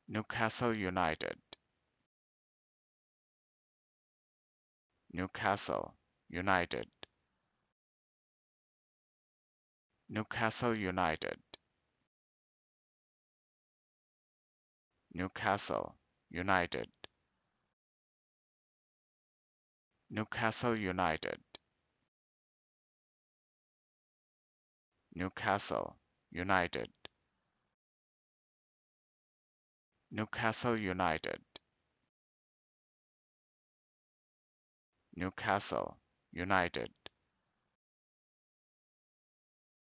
Newcastle United, Newcastle United, Newcastle United, Newcastle United, Newcastle United, Newcastle United, Newcastle United, Newcastle United,